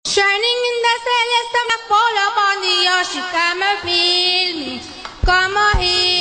Shining in the celestial fall upon the ocean, come and feel me, come on here.